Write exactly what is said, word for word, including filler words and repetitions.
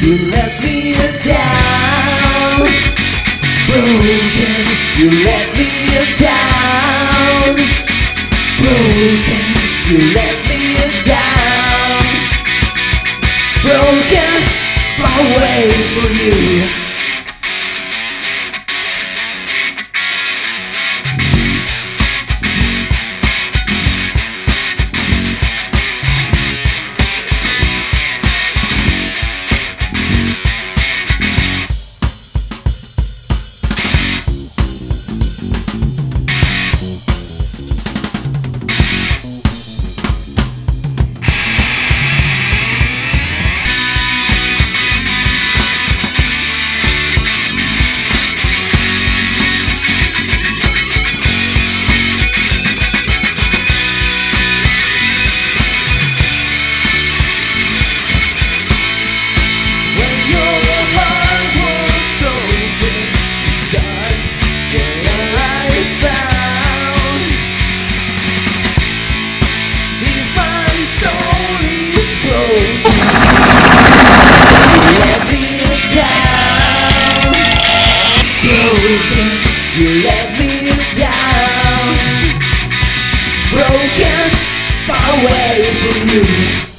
you let me down. Broken, you let me down. Broken, you let me down. Broken, far away from you. You let me down. Broken, far away from you.